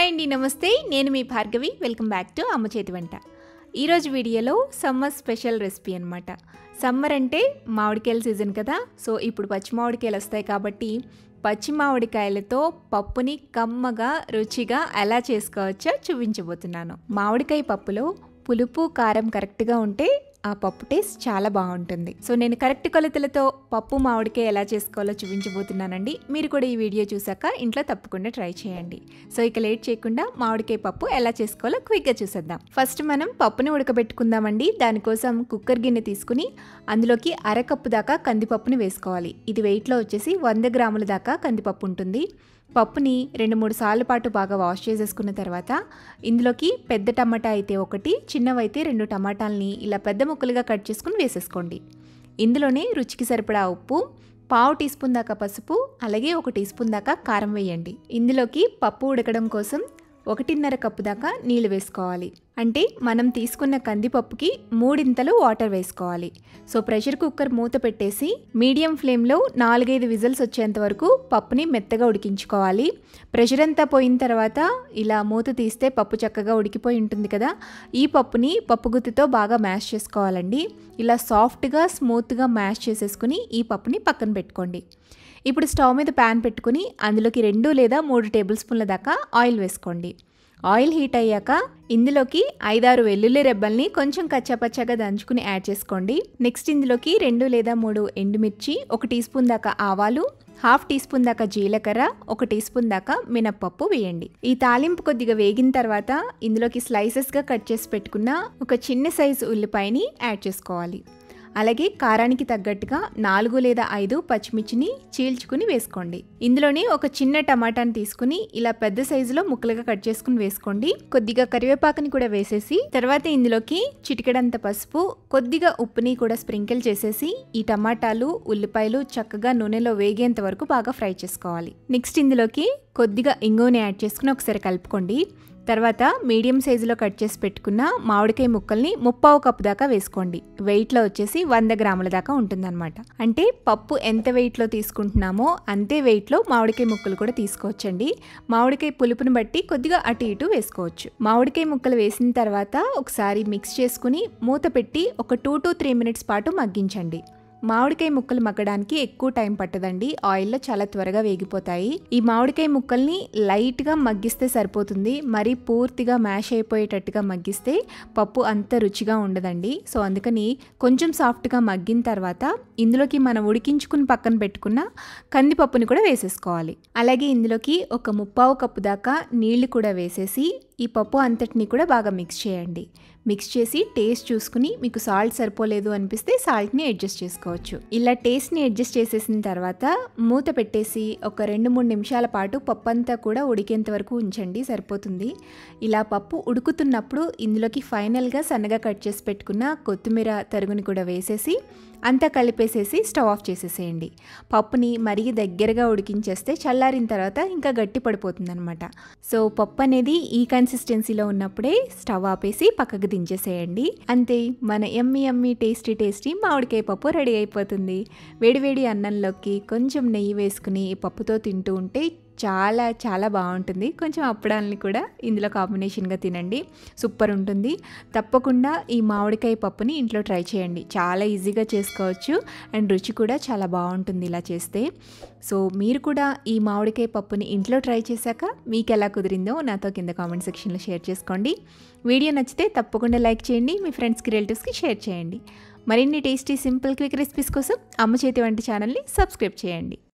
Hi అండి, నమస్తే. నేను మీ Bhargavi. Welcome back to Amma Chethi Vanta. ఈరోజు వీడియోలో సమ్మర్ స్పెషల్ రెసిపీ అనమాట. సమ్మర్ అంటే మామిడికాయల సీజన్ కదా. సో ఇప్పుడు పచ్చి మామిడికాయలు వస్తాయి కాబట్టి పచ్చి మామిడికాయలతో పప్పుని కమ్మగా రుచిగా ఎలా చేసుకోవచ్చో చూపించబోతున్నాను. మామిడికాయ పప్పులో పులుపు కారం కరెక్ట్గా ఉంటే ఆ పప్పు టేస్ట్ చాలా బాగుంటుంది. సో నేను కరెక్ట్ కొలతలతో పప్పు మామిడికాయ ఎలా చేసుకోవాలో చూపించబోతున్నానండి. మీరు కూడా ఈ వీడియో చూసాక ఇంట్లో తప్పకుండా ట్రై చేయండి. సో ఇక లేట్ చేయకుండా మామిడికాయ పప్పు ఎలా చేసుకోవాలో క్విక్గా చూసేద్దాం. ఫస్ట్ మనం పప్పుని ఉడకబెట్టుకుందామండి. దానికోసం కుక్కర్ గిన్నె తీసుకుని అందులోకి అరకప్పు దాకా కందిపప్పుని వేసుకోవాలి. ఇది వెయిట్లో వచ్చేసి 100 గ్రాముల దాకా కందిపప్పు ఉంటుంది. పప్పుని 2-3 సార్లు పాటు బాగా వాష్ చేసేసుకున్న తర్వాత ఇందులోకి పెద్ద టమాటా అయితే ఒకటి, చిన్నవైతే 2 టమాటాలని ఇలా పెద్ద ముక్కలుగా కట్ చేసుకుని వేసేసుకోండి. ఇందులోనే రుచికి సరిపడా ఉప్పు, 1/2 టీ స్పూన్ దాకా పసుపు, అలాగే 1 టీ స్పూన్ దాకా కారం వేయండి. ఇందులోకి పప్పు ఉడకడం కోసం 1.5 కప్పు దాకా నీళ్లు వేసుకోవాలి. అంటే మనం తీసుకున్న కందిపప్పుకి 3 వాటర్ వేసుకోవాలి. సో ప్రెషర్ కుక్కర్ మూత పెట్టేసి మీడియం ఫ్లేమ్లో 4-5 విజిల్స్ వచ్చేంత వరకు పప్పుని మెత్తగా ఉడికించుకోవాలి. ప్రెషర్ అంతా పోయిన తర్వాత ఇలా మూత తీస్తే పప్పు చక్కగా ఉడికిపోయి ఉంటుంది కదా. ఈ పప్పుని పప్పు గుత్తితో బాగా మ్యాష్ చేసుకోవాలండి. ఇలా సాఫ్ట్గా స్మూత్గా మ్యాష్ చేసేసుకుని ఈ పప్పుని పక్కన పెట్టుకోండి. ఇప్పుడు స్టవ్ మీద ప్యాన్ పెట్టుకుని అందులోకి 2 లేదా 3 టేబుల్ స్పూన్ల దాకా ఆయిల్ వేసుకోండి. ఆయిల్ హీట్ అయ్యాక ఇందులోకి 5-6 వెల్లుల్లి రెబ్బల్ని కొంచెం కచ్చాపచ్చాగా దంచుకుని యాడ్ చేసుకోండి. నెక్స్ట్ ఇందులోకి 2 లేదా 3 ఎండుమిర్చి, 1 టీ స్పూన్ దాకా ఆవాలు, 1/2 టీ స్పూన్ దాకా జీలకర్ర, 1 టీ స్పూన్ దాకా మినప్పప్పు వేయండి. ఈ తాలింపు కొద్దిగా వేగిన తర్వాత ఇందులోకి స్లైసెస్గా కట్ చేసి పెట్టుకున్న ఒక చిన్న సైజు ఉల్లిపాయని యాడ్ చేసుకోవాలి. అలాగే కారానికి తగ్గట్టుగా 4 లేదా 5 పచ్చిమిర్చిని చీల్చుకుని వేసుకోండి. ఇందులోనే ఒక చిన్న టమాటాని తీసుకుని ఇలా పెద్ద సైజులో ముక్కలుగా కట్ చేసుకుని వేసుకోండి. కొద్దిగా కరివేపాకుని కూడా వేసేసి తర్వాత ఇందులోకి చిటికెడంత పసుపు, కొద్దిగా ఉప్పుని కూడా స్ప్రింకిల్ చేసేసి ఈ టమాటాలు, ఉల్లిపాయలు చక్కగా నూనెలో వేగేంత వరకు బాగా ఫ్రై చేసుకోవాలి. నెక్స్ట్ ఇందులోకి కొద్దిగా ఇంగువని యాడ్ చేసుకుని ఒకసారి కలుపుకోండి. తర్వాత మీడియం సైజులో కట్ చేసి పెట్టుకున్న మామిడికాయ ముక్కల్ని 1/4 కప్పు దాకా వేసుకోండి. వెయిట్లో వచ్చేసి 100 గ్రాముల దాకా ఉంటుందన్నమాట. అంటే పప్పు ఎంత వెయిట్లో తీసుకుంటున్నామో అంతే వెయిట్లో మామిడికాయ ముక్కలు కూడా తీసుకోవచ్చండి. మామిడికాయ పులుపుని బట్టి కొద్దిగా అటు ఇటు వేసుకోవచ్చు. మామిడికాయ ముక్కలు వేసిన తర్వాత ఒకసారి మిక్స్ చేసుకుని మూత పెట్టి ఒక 2 to 3 మినిట్స్ పాటు మగ్గించండి. మామిడికాయ ముక్కలు మగ్గడానికి ఎక్కువ టైం పట్టదండి. ఆయిల్లో చాలా త్వరగా వేగిపోతాయి. ఈ మామిడికాయ ముక్కల్ని లైట్గా మగ్గిస్తే సరిపోతుంది. మరి పూర్తిగా మ్యాష్ అయిపోయేటట్టుగా మగ్గిస్తే పప్పు అంత రుచిగా ఉండదండి. సో అందుకని కొంచెం సాఫ్ట్గా మగ్గిన తర్వాత ఇందులోకి మనం ఉడికించుకుని పక్కన పెట్టుకున్న కందిపప్పుని కూడా వేసేసుకోవాలి. అలాగే ఇందులోకి ఒక 1/4 కప్పు దాకా నీళ్లు కూడా వేసేసి ఈ పప్పు అంతటిని కూడా బాగా మిక్స్ చేయండి. మిక్స్ చేసి టేస్ట్ చూసుకుని మీకు సాల్ట్ సరిపోలేదు అనిపిస్తే సాల్ట్ని అడ్జస్ట్ చేసుకోవచ్చు. ఇలా టేస్ట్ని అడ్జస్ట్ చేసేసిన తర్వాత మూత పెట్టేసి ఒక 2-3 నిమిషాల పాటు పప్పు అంతా కూడా ఉడికేంత వరకు ఉంచండి, సరిపోతుంది. ఇలా పప్పు ఉడుకుతున్నప్పుడు ఇందులోకి ఫైనల్గా సన్నగా కట్ చేసి పెట్టుకున్న కొత్తిమీర తరుగుని కూడా వేసేసి అంతా కలిపేసేసి స్టవ్ ఆఫ్ చేసేసేయండి. పప్పుని మరీ దగ్గరగా ఉడికించేస్తే చల్లారిన తర్వాత ఇంకా గట్టి పడిపోతుంది అనమాట. సో పప్పు అనేది ఈ కన్సిస్టెన్సీలో ఉన్నప్పుడే స్టవ్ ఆపేసి పక్కకు దించేసేయండి. అంతే, మన యమ్మీ టేస్టీ మామిడికాయ పప్పు రెడీ అయిపోతుంది. వేడివేడి అన్నంలోకి కొంచెం నెయ్యి వేసుకుని ఈ పప్పుతో తింటూ ఉంటే చాలా చాలా బాగుంటుంది. కొంచెం అప్పడాలని కూడా ఇందులో కాంబినేషన్గా తినండి, సూపర్ ఉంటుంది. తప్పకుండా ఈ మామిడికాయ పప్పుని ఇంట్లో ట్రై చేయండి. చాలా ఈజీగా చేసుకోవచ్చు అండ్ రుచి కూడా చాలా బాగుంటుంది ఇలా చేస్తే. సో మీరు కూడా ఈ మామిడికాయ పప్పుని ఇంట్లో ట్రై చేశాక మీకు ఎలా కుదిరిందో నాతో కింద కామెంట్ సెక్షన్లో షేర్ చేసుకోండి. వీడియో నచ్చితే తప్పకుండా లైక్ చేయండి, మీ ఫ్రెండ్స్కి రిలేటివ్స్కి షేర్ చేయండి. మరిన్ని టేస్టీ సింపుల్ క్విక్ రెసిపీస్ కోసం అమ్మ చేతి వంట ఛానల్ని సబ్స్క్రైబ్ చేయండి.